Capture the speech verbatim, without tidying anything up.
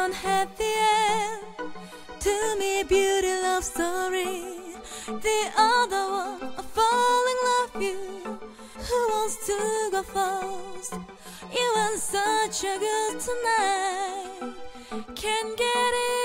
don't have the end. To me, beauty love story. The other one, a falling love you. Who wants to go first? You want such a good tonight. Can't get it.